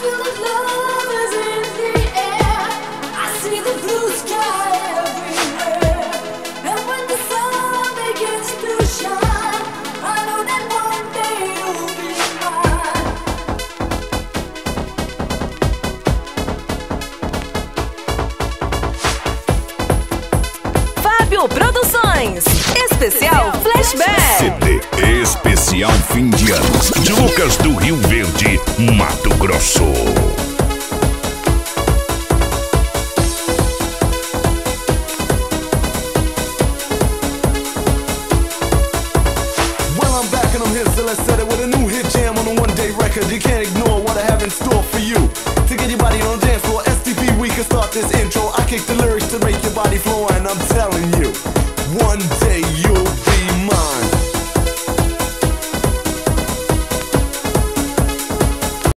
Produções, especial Flashback. CD especial fim de ano de Lucas do Rio Verde, Mato Grosso. Well, I'm back and I'm here, so let's set it with a new hit jam on a one-day record. You can't ignore what I have in store for you. To get your body on the dance floor, STP, we can start this intro. I kick the lyrics to make your body flow, and I'm telling you, one day